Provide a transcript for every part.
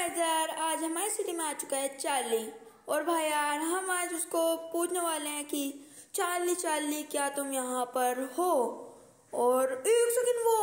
Guys यार आज हमारी सिटी में आ चुका है चार्ली। और भाई यार हम आज उसको पूछने वाले हैं कि चार्ली चार्ली क्या तुम यहाँ पर हो। और एक सेकंड वो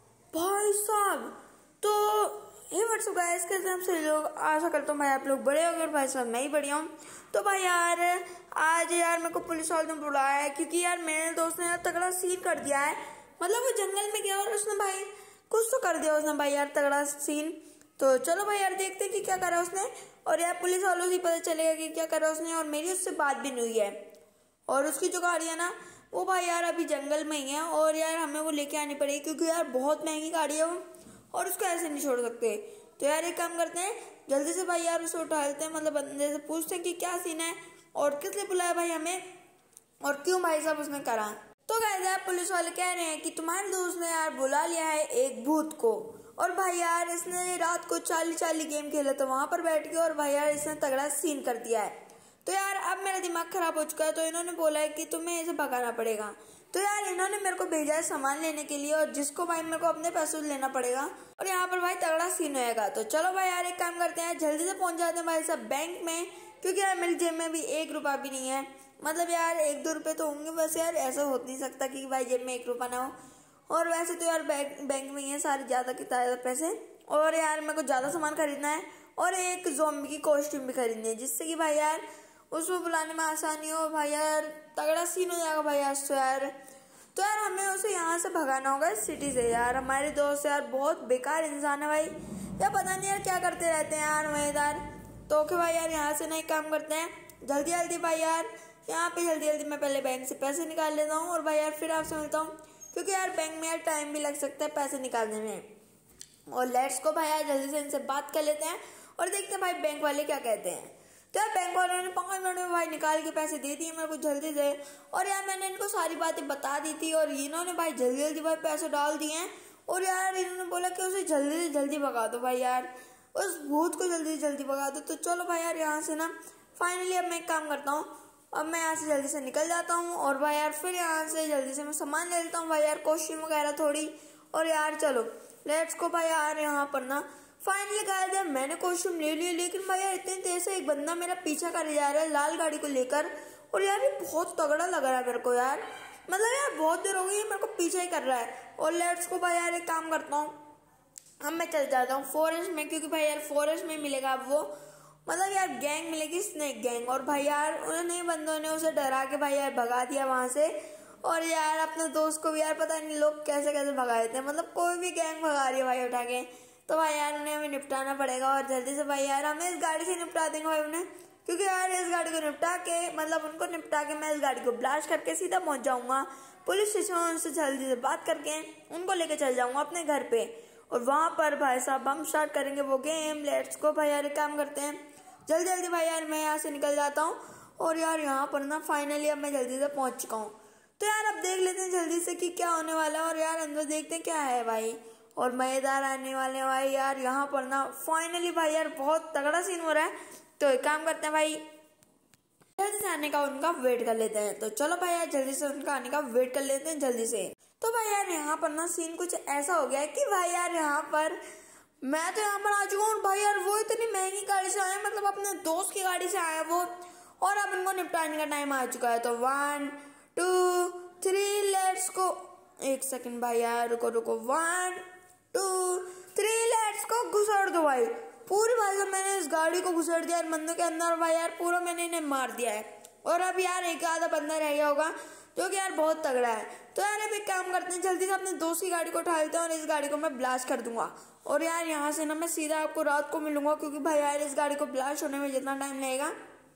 भाई साहब तो हे व्हाट्सअप गाइस, कैसे हम सभी लोग, आशा करता हूँ भाई आप लोग बड़े हो गए। भाई साहब मैं ही बढ़िया हूँ। तो भाई यार आज यार मेरे को पुलिस वालों ने बुलाया है क्योंकि यार मेरे दोस्त ने यार तगड़ा सीन कर दिया है। मतलब वो जंगल में गया और उसने भाई कुछ तो कर दिया उसने भाई यार तगड़ा सीन। तो चलो भाई यार देखते हैं कि क्या करा उसने। और यार पुलिस वालों से पता चलेगा कि क्या करा उसने। और मेरी उससे बात भी नहीं हुई है। और उसकी जो गाड़ी है ना वो भाई यार अभी जंगल में ही है और यार हमें वो लेके आनी पड़ेगी क्योंकि यार बहुत महंगी गाड़ी है वो और उसको ऐसे नहीं छोड़ सकते। तो यार एक काम करते हैं, जल्दी से भाई यार उसे उठा लेते हैं। मतलब बंदे से पूछते हैं कि क्या सीन है और किस लिए बुलाया भाई हमें और क्यों भाई साहब उसने करा। तो गाइस यार पुलिस वाले कह रहे हैं कि तुम्हारे दोस्त ने यार बुला लिया है एक भूत को। और भाई यार इसने रात को चाली गेम खेला था वहां पर बैठ के और भाई यार इसने तगड़ा सीन कर दिया है। तो यार अब मेरा दिमाग खराब हो चुका है। तो इन्होंने बोला है कि तुम्हें इसे भगाना पड़ेगा। तो यार इन्होंने मेरे को भेजा है सामान लेने के लिए और जिसको भाई मेरे को अपने पैसों लेना पड़ेगा और यहाँ पर भाई तगड़ा सीन होएगा। तो चलो भाई यार एक काम करते हैं, जल्दी से पहुंच जाते हैं भाई साहब बैंक में क्योंकि यार मेरी जेब में भी 1 रुपया भी नहीं है। मतलब यार 1-2 रुपए तो होंगे बस। यार ऐसा हो नहीं सकता कि भाई जेब में 1 रुपया ना हो। और वैसे तो यार बैंक में ही है सारे ज्यादा के ज्यादा पैसे। और यार मेरे को ज्यादा सामान खरीदना है और एक ज़ॉम्बी की कॉस्ट्यूम भी खरीदनी है जिससे कि भाई यार उसको बुलाने में आसानी हो। भाई यार तगड़ा सीन हो जाएगा भाई आज तो यार। तो यार हमें उसे यहाँ से भगाना होगा इस सिटी से। यार हमारे दोस्त यार बहुत बेकार इंसान है भाई। यार पता नहीं यार क्या करते रहते हैं यार मजेदार। तो ओके भाई यार यहाँ से नहीं काम करते हैं जल्दी जल्दी भाई यार यहाँ पे जल्दी जल्दी मैं पहले बैंक से पैसे निकाल लेता हूँ और भाई यार फिर आपसे मिलता हूँ क्योंकि यार बैंक में यार टाइम भी लग सकता है पैसे निकालने में। और लेट्स को भाई यार जल्दी से इनसे बात कर लेते हैं और देखते हैं भाई बैंक वाले क्या कहते हैं। तो यार बैंक वालों ने 5 मिनट में भाई निकाल के पैसे दे दिए मेरे को जल्दी से। और यार मैंने इनको सारी बातें बता दी थी और इन्होंने भाई जल्दी जल्दी भाई पैसे डाल दिए हैं। और यार इन्होंने बोला कि उसे जल्दी से जल्दी भगा दो भाई यार, उस भूत को जल्दी से जल्दी भगा दो। तो चलो भाई यार यहाँ से ना फाइनली अब मैं एक काम करता हूँ, अब मैं यहाँ से जल्दी से निकल जाता हूँ और भाई यार फिर यहाँ से जल्दी से मैं सामान ले लेता हूँ भाई यार कॉस्ट्यूम वगैरह थोड़ी। और यार चलो लेट्स को भाई यार यहाँ पर ना फाइनली गाइस यार मैंने कॉस्ट्यूम ले लिया। लेकिन भाई यार इतनी देर से एक बंदा मेरा पीछा करे जा रहा है लाल गाड़ी को लेकर। और यार ये बहुत तगड़ा लग रहा है मेरे को यार। मतलब यार बहुत देर हो गई है मेरे को पीछा ही कर रहा है। और लेट्स को भाई यार एक काम करता हूँ, अब मैं चल जाता हूँ फॉरेस्ट में क्योंकि भाई यार फॉरेस्ट में मिलेगा अब वो मतलब यार गैंग मिलेगी, स्नेक गैंग। और भाई यार उन्होंने बंदों ने उसे डरा के भाई यार भगा दिया वहां से। और यार अपने दोस्त को भी यार पता नहीं लोग कैसे कैसे भगा देते हैं, मतलब कोई भी गैंग भगा रही है भाई उठा के। तो भाई यार उन्हें हमें निपटाना पड़ेगा और जल्दी से भाई यार हमें इस गाड़ी से निपटा देंगे भाई उन्हें क्योंकि यार इस गाड़ी को निपटा के मतलब उनको निपटा के मैं इस गाड़ी को ब्लास्ट करके सीधा पहुंच जाऊंगा पुलिस स्टेशन। उनसे जल्दी से बात करके उनको लेके चल जाऊंगा अपने घर पे और वहां पर भाई साहब हम स्टार्ट करेंगे वो गेम। लेट्स को भाई यार एक काम करते हैं, जल्दी जल्दी भाई यार मैं यहाँ से निकल जाता हूँ। और यार यहाँ पर ना फाइनली अब मैं जल्दी से पहुंच चुका हूँ। तो यार अब देख लेते हैं जल्दी से कि क्या होने वाला है और यार अंदर देखते हैं क्या है भाई। और मजेदार आने वाले हैं भाई यार यहाँ पर ना फाइनली भाई यार बहुत तगड़ा सीन हो रहा है। तो एक काम करते हैं भाई जल्दी से आने का उनका वेट कर लेते हैं। तो चलो भाई यार जल्दी से उनका आने का वेट कर लेते हैं जल्दी से। तो भाई यार यहाँ पर ना सीन कुछ ऐसा हो गया है कि भाई यार यहाँ पर मैं तो यहाँ पर आ चुका हूँ। भाई यार वो इतनी महंगी गाड़ी से आए, मतलब अपने दोस्त की गाड़ी से आया वो। और अब इनको निपटाने का टाइम आ चुका है। तो 1 2 3 लेट्स को। एक सेकंड भाई यार रुको रुको 1 2 3 लेट्स को घुसाड़ दो भाई पूरी। भाई साहब मैंने इस गाड़ी को घुसाड़ दिया बंदों के अंदर भाई यार पूरा मैंने इन्हें मार दिया है। और अब यार एक आधा बंदा रह गया होगा जो कि यार बहुत तगड़ा है। तो यार अब एक काम करते हैं, जल्दी से अपने दोस्त की गाड़ी को उठा लेते हैं और इस गाड़ी को मैं ब्लास्ट कर दूंगा। और यार यहाँ से ना मैं सीधा आपको रात को मिलूंगा क्योंकि भाई यार इस गाड़ी को ब्लास्ट होने में जितना टाइम लगेगा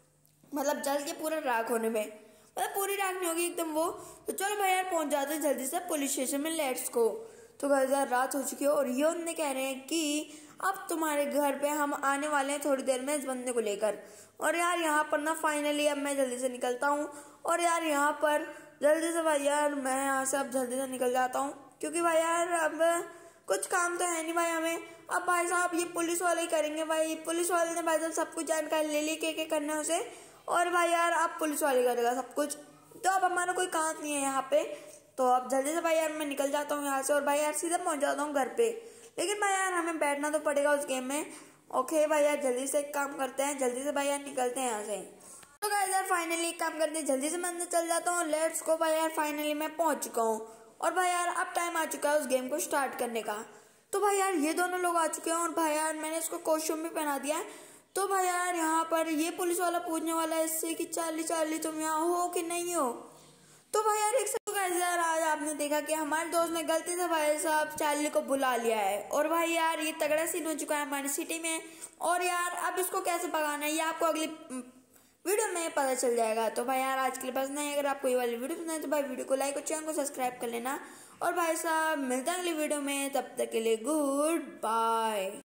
मतलब जल के पूरा राख होने में, मतलब पूरी राख नहीं होगी एकदम वो। तो चलो भाई यार पहुंच जाते हैं जल्दी से पुलिस स्टेशन में। लेट्स को। तो गाइस यार रात हो चुकी है और ये उन्हें कह रहे हैं कि अब तुम्हारे घर पे हम आने वाले हैं थोड़ी देर में इस बंदे को लेकर। और यार यहाँ पर ना फाइनली अब मैं जल्दी से निकलता हूँ। और यार यहाँ पर जल्दी से भाई यार मैं यहाँ से अब जल्दी से निकल जाता हूँ क्योंकि भाई यार अब कुछ काम तो है नहीं भाई हमें। अब भाई साहब ये पुलिस वाले ही करेंगे भाई। पुलिस वाले ने भाई साहब सब कुछ जानकारी ले ली क्या करना है उसे। और भाई यार अब पुलिस वाले करेगा सब कुछ। तो अब हमारा कोई काम नहीं है यहाँ पे। तो अब जल्दी से भाई यार मैं निकल जाता हूँ यहाँ से और भाई यार सीधा पहुंच जाता हूँ घर पे। लेकिन भाई यार हमें बैठना तो पड़ेगा उस गेम में। ओके भाई यार, जल्दी से एक काम करते हैं, जल्दी से भाई यार निकलते हैं यहाँ से। तो गाइस यार फाइनली एक काम करते हैं, जल्दी से मैं अंदर चल जाता हूँ। लेट्स गो भाई यार, फाइनली मैं पहुंच चुका हूँ और भाई यार अब टाइम आ चुका है उस गेम को स्टार्ट करने का। तो भाई यार ये दोनों लोग आ चुके हैं और भाई यार मैंने इसको कॉस्ट्यूम भी पहना दिया है। तो भाई यार यहाँ पर ये पुलिस वाला पूछने वाला है इससे कि चार्ली चार्ली तुम यहाँ हो कि नहीं हो। तो भाई यार एक सब गाइस यार, आज आपने देखा कि हमारे दोस्त ने गलती से भाई साहब चार्ली को बुला लिया है और भाई यार ये तगड़ा सीन हो चुका है हमारी सिटी में। और यार अब इसको कैसे भगाना है ये आपको अगली वीडियो में पता चल जाएगा। तो भाई यार आज के लिए बस नहीं, अगर आपको ये वाली वीडियो पसंद है तो भाई वीडियो को लाइक और चैनल को सब्सक्राइब कर लेना। और भाई साहब मिलते हैं अगली वीडियो में, तब तक के लिए गुड बाय।